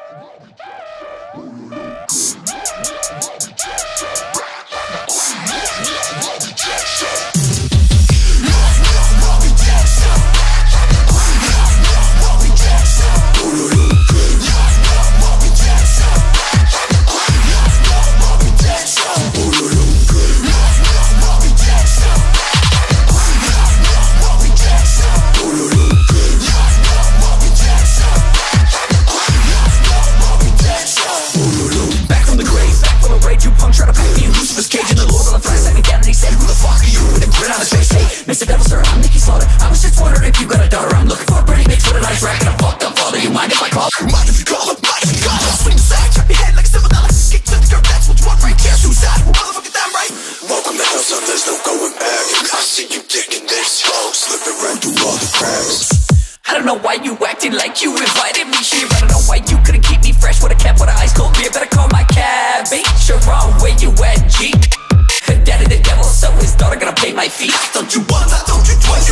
Mr. Devil, sir, I'm Nicky Slaughter. I was just wondering if you got a daughter. I'm looking for a pretty mix with a nice rack and a fucked up father. You mind if I call? Mind if you call? Mind if you call? Swing the sack, trap your head like a silver dollar. Kick to the curb, that's what you want right there. Suicide, motherfucker, damn right. Welcome to hell, son, there's no going back. I see you digging this hole, slipping right through all the cracks. I don't know why you acting like you invited me here. I don't know why you couldn't keep me fresh with a cap with an ice cold beer. Better call my cab, ain't sure wrong where you at, G. Daddy the devil, so his daughter gonna pay my feet. Don't you want, I told you twice.